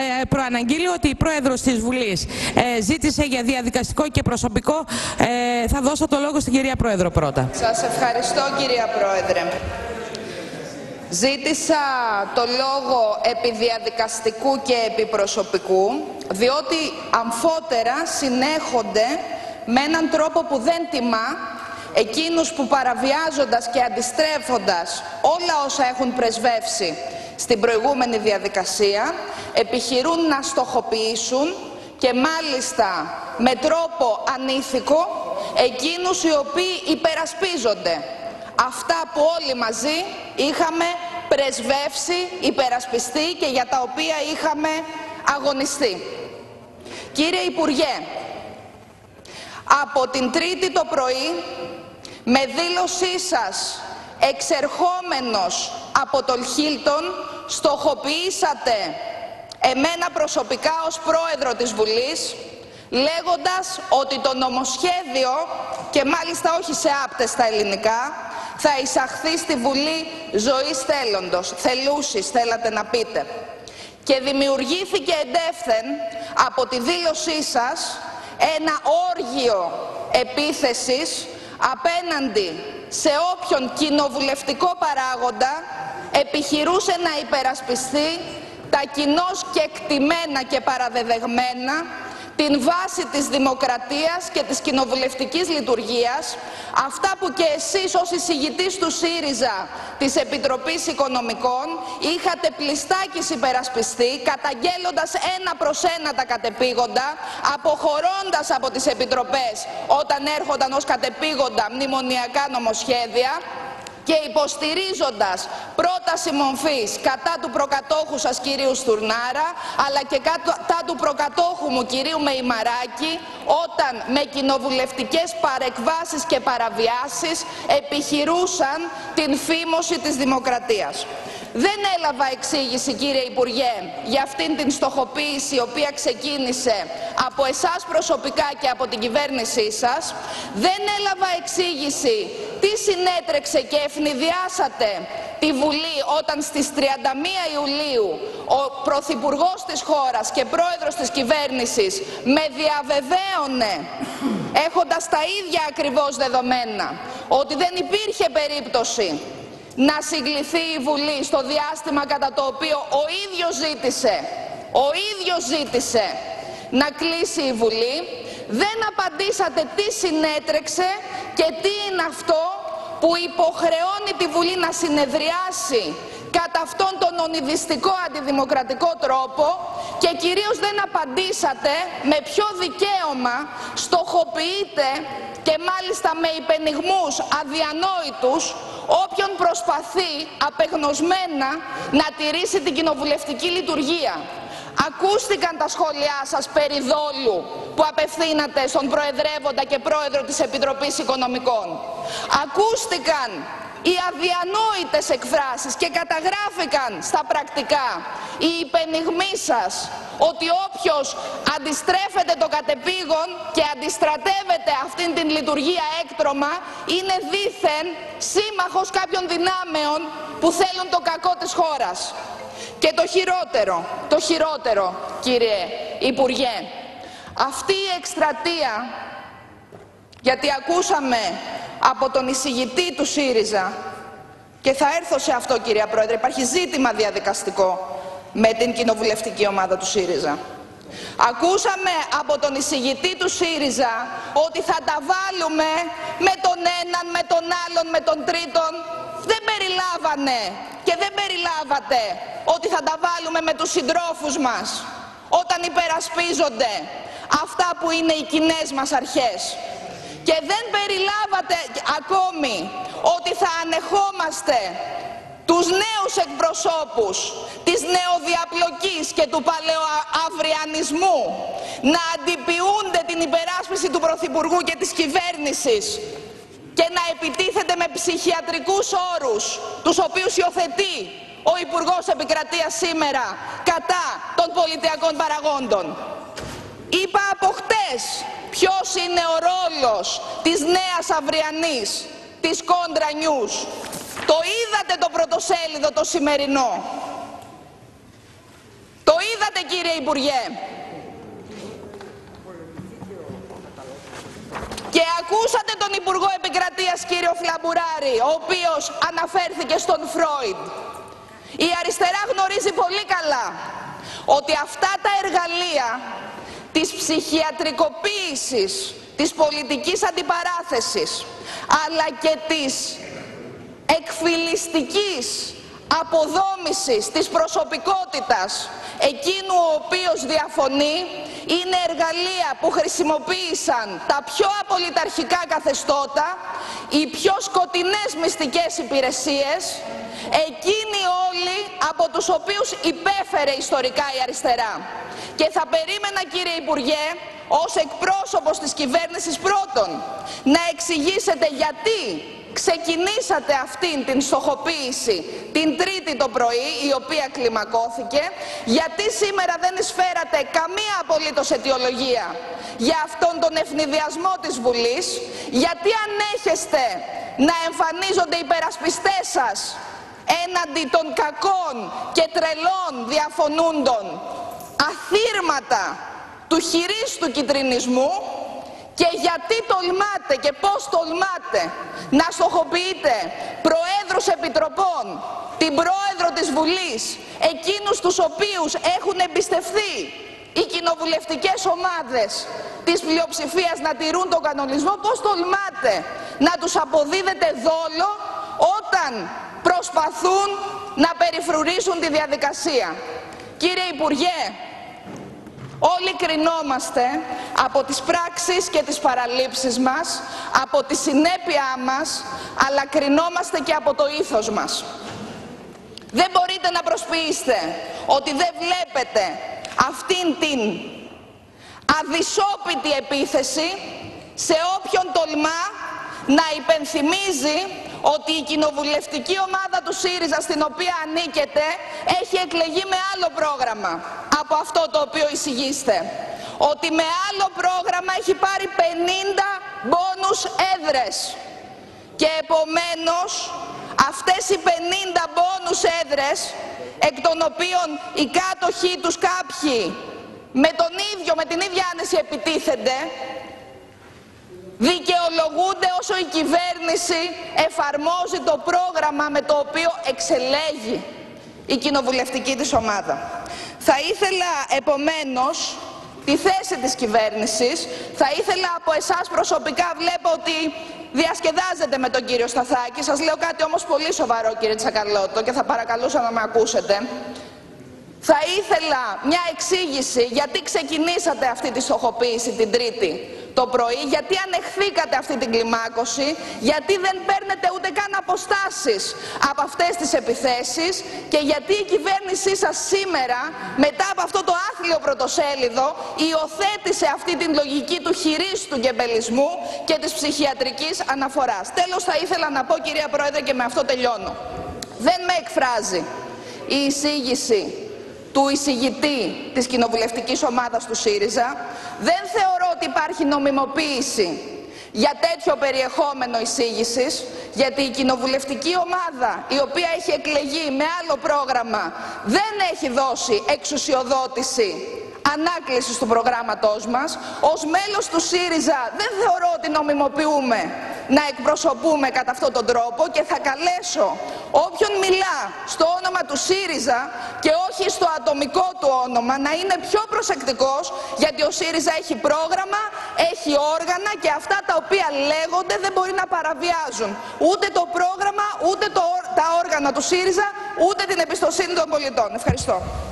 προαναγγείλει ότι η πρόεδρος της Βουλής ζήτησε για διαδικαστικό και προσωπικό. Θα δώσω το λόγο στην κυρία Πρόεδρο πρώτα. Σας ευχαριστώ, κυρία Πρόεδρε. Ζήτησα το λόγο επί διαδικαστικού και επί προσωπικού, διότι αμφότερα συνέχονται με έναν τρόπο που δεν τιμά εκείνους που, παραβιάζοντας και αντιστρέφοντας όλα όσα έχουν πρεσβεύσει στην προηγούμενη διαδικασία, επιχειρούν να στοχοποιήσουν και μάλιστα με τρόπο ανήθικο εκείνους οι οποίοι υπερασπίζονται αυτά που όλοι μαζί είχαμε πρεσβεύσει, υπερασπιστεί και για τα οποία είχαμε αγωνιστεί. Κύριε Υπουργέ, από την Τρίτη το πρωί, με δήλωσή σας εξερχόμενος από το Χίλτον, στοχοποιήσατε εμένα προσωπικά ως πρόεδρο της Βουλής, λέγοντας ότι το νομοσχέδιο, και μάλιστα όχι σε άπτεστα ελληνικά, θα εισαχθεί στη Βουλή ζωής θέλοντος, θελούσης θέλατε να πείτε. Και δημιουργήθηκε εντεύθεν από τη δήλωσή σας ένα όργιο επίθεσης απέναντι σε όποιον κοινοβουλευτικό παράγοντα επιχειρούσε να υπερασπιστεί τα κοινώς κεκτημένα και παραδεδεγμένα, την βάση της δημοκρατίας και της κοινοβουλευτικής λειτουργίας, αυτά που και εσείς ως εισηγητής του ΣΥΡΙΖΑ της Επιτροπής Οικονομικών είχατε πλειστάκης υπερασπιστεί, καταγγέλλοντας ένα προς ένα τα κατεπήγοντα, αποχωρώντας από τις επιτροπές όταν έρχονταν ως κατεπήγοντα μνημονιακά νομοσχέδια, και υποστηρίζοντας πρόταση μομφής κατά του προκατόχου σας κυρίου Στουρνάρα, αλλά και κατά του προκατόχου μου κυρίου Μεϊμαράκη, όταν με κοινοβουλευτικές παρεκβάσεις και παραβιάσεις επιχειρούσαν την φήμωση της δημοκρατίας. Δεν έλαβα εξήγηση, κύριε Υπουργέ, για αυτήν την στοχοποίηση, η οποία ξεκίνησε από εσάς προσωπικά και από την κυβέρνησή σας. Δεν έλαβα εξήγηση τι συνέτρεξε και ευνηδιάσατε τη Βουλή όταν στις 31 Ιουλίου ο Πρωθυπουργός της χώρας και πρόεδρος της κυβέρνησης με διαβεβαίωνε, έχοντας τα ίδια ακριβώς δεδομένα, ότι δεν υπήρχε περίπτωση να συγκληθεί η Βουλή στο διάστημα κατά το οποίο ο ίδιος ζήτησε να κλείσει η Βουλή. Δεν απαντήσατε τι συνέτρεξε και τι είναι αυτό που υποχρεώνει τη Βουλή να συνεδριάσει κατά αυτόν τον ονειδιστικό αντιδημοκρατικό τρόπο, και κυρίως δεν απαντήσατε με ποιο δικαίωμα στοχοποιείτε, και μάλιστα με υπενιγμούς αδιανόητους, όποιον προσπαθεί απεγνωσμένα να τηρήσει την κοινοβουλευτική λειτουργία. Ακούστηκαν τα σχόλιά σας περί δόλου που απευθύνατε στον Προεδρεύοντα και Πρόεδρο της Επιτροπής Οικονομικών. Ακούστηκαν οι αδιανόητες εκφράσεις και καταγράφηκαν στα πρακτικά οι υπενιγμοί σας ότι όποιος αντιστρέφεται το κατεπήγον και αντιστρατεύεται αυτήν την λειτουργία έκτρωμα είναι δήθεν σύμμαχος κάποιων δυνάμεων που θέλουν το κακό της χώρας. Και το χειρότερο, κύριε Υπουργέ, αυτή η εκστρατεία, γιατί ακούσαμε από τον εισηγητή του ΣΥΡΙΖΑ, και θα έρθω σε αυτό, κυρία Πρόεδρε, υπάρχει ζήτημα διαδικαστικό με την κοινοβουλευτική ομάδα του ΣΥΡΙΖΑ. Ακούσαμε από τον εισηγητή του ΣΥΡΙΖΑ ότι θα τα βάλουμε με τον έναν, με τον άλλον, με τον τρίτον. Δεν περιλάβανε και δεν περιλάβατε ότι θα τα βάλουμε με τους συντρόφους μας όταν υπερασπίζονται αυτά που είναι οι κοινές μας αρχές. Και δεν περιλάβατε ακόμη ότι θα ανεχόμαστε τους νέους εκπροσώπους της νεοδιαπλοκής και του παλαιοαυριανισμού να αντιποιούνται την υπεράσπιση του Πρωθυπουργού και της κυβέρνησης και να επιτίθεται με ψυχιατρικούς όρους, τους οποίους υιοθετεί ο Υπουργός Επικρατείας σήμερα κατά των πολιτιακών παραγόντων. Είπα από χτες ποιος είναι ο ρόλος της νέας αυριανής, της Κόντρα Νιούς. Το είδατε το πρωτοσέλιδο το σημερινό. Το είδατε, κύριε Υπουργέ. Και ακούσατε τον Υπουργό Επικρατείας κύριο Φλαμπουράρη, ο οποίος αναφέρθηκε στον Φρόιντ. Η αριστερά γνωρίζει πολύ καλά ότι αυτά τα εργαλεία της ψυχιατρικοποίησης, της πολιτικής αντιπαράθεσης, αλλά και της εκφυλιστικής αποδόμησης της προσωπικότητας εκείνου ο οποίος διαφωνεί, είναι εργαλεία που χρησιμοποίησαν τα πιο απολυταρχικά καθεστώτα, οι πιο σκοτεινές μυστικές υπηρεσίες, εκείνοι όλοι από τους οποίους υπέφερε ιστορικά η αριστερά. Και θα περίμενα, κύριε Υπουργέ, ως εκπρόσωπος της κυβέρνησης πρώτον, να εξηγήσετε γιατί ξεκινήσατε αυτήν την στοχοποίηση την Τρίτη το πρωί, η οποία κλιμακώθηκε, γιατί σήμερα δεν εισφέρατε καμία απολύτως αιτιολογία για αυτόν τον ευνηδιασμό της Βουλής, γιατί ανέχεστε να εμφανίζονται οι υπερασπιστές σας έναντι των κακών και τρελών διαφωνούντων αθήρματα του χειρίστου κιτρινισμού, και γιατί τολμάτε και πώς τολμάτε να στοχοποιείτε προέδρους επιτροπών, την πρόεδρο της Βουλής, εκείνους τους οποίους έχουν εμπιστευθεί οι κοινοβουλευτικές ομάδες της πλειοψηφίας να τηρούν τον κανονισμό, πώς τολμάτε να τους αποδίδετε δόλο όταν προσπαθούν να περιφρουρήσουν τη διαδικασία. Κύριε Υπουργέ, όλοι κρινόμαστε από τις πράξεις και τις παραλήψεις μας, από τη συνέπειά μας, αλλά κρινόμαστε και από το ήθος μας. Δεν μπορείτε να προσποιήσετε ότι δεν βλέπετε αυτήν την αδυσόπιτη επίθεση σε όποιον τολμά να υπενθυμίζει ότι η κοινοβουλευτική ομάδα του ΣΥΡΙΖΑ, στην οποία ανήκετε, έχει εκλεγεί με άλλο πρόγραμμα από αυτό το οποίο εισηγείστε. Ότι με άλλο πρόγραμμα έχει πάρει 50 μπόνους έδρες. Και επομένως αυτές οι 50 μπόνους έδρες, εκ των οποίων οι κάτοχοι τους κάποιοι με την ίδια άνεση επιτίθενται, δικαιολογούνται όσο η κυβέρνηση εφαρμόζει το πρόγραμμα με το οποίο εξελέγει η κοινοβουλευτική της ομάδα. Θα ήθελα επομένως τη θέση της κυβέρνησης, θα ήθελα από εσάς προσωπικά, βλέπω ότι διασκεδάζετε με τον κύριο Σταθάκη, σας λέω κάτι όμως πολύ σοβαρό, κύριε Τσακαλώτο, και θα παρακαλούσα να με ακούσετε. Θα ήθελα μια εξήγηση γιατί ξεκινήσατε αυτή τη στοχοποίηση την Τρίτη το πρωί, γιατί ανεχθήκατε αυτή την κλιμάκωση, γιατί δεν παίρνετε ούτε καν αποστάσεις από αυτές τις επιθέσεις και γιατί η κυβέρνησή σας σήμερα, μετά από αυτό το άθλιο πρωτοσέλιδο, υιοθέτησε αυτή την λογική του χειρίστου γκεμπελισμού και της ψυχιατρικής αναφοράς. Τέλος, θα ήθελα να πω, κυρία Πρόεδρε, και με αυτό τελειώνω. Δεν με εκφράζει η εισήγηση του εισηγητή της κοινοβουλευτικής ομάδας του ΣΥΡΙΖΑ. Δεν θεωρώ ότι υπάρχει νομιμοποίηση για τέτοιο περιεχόμενο εισήγησης, γιατί η κοινοβουλευτική ομάδα, η οποία έχει εκλεγεί με άλλο πρόγραμμα, δεν έχει δώσει εξουσιοδότηση ανάκλησης του προγράμματός μας. Ως μέλος του ΣΥΡΙΖΑ δεν θεωρώ ότι νομιμοποιούμε να εκπροσωπούμε κατά αυτόν τον τρόπο και θα καλέσω όποιον μιλά στο όνομα του ΣΥΡΙΖΑ και όχι στο ατομικό του όνομα να είναι πιο προσεκτικός, γιατί ο ΣΥΡΙΖΑ έχει πρόγραμμα, έχει όργανα και αυτά τα οποία λέγονται δεν μπορεί να παραβιάζουν ούτε το πρόγραμμα, ούτε τα όργανα του ΣΥΡΙΖΑ, ούτε την εμπιστοσύνη των πολιτών. Ευχαριστώ.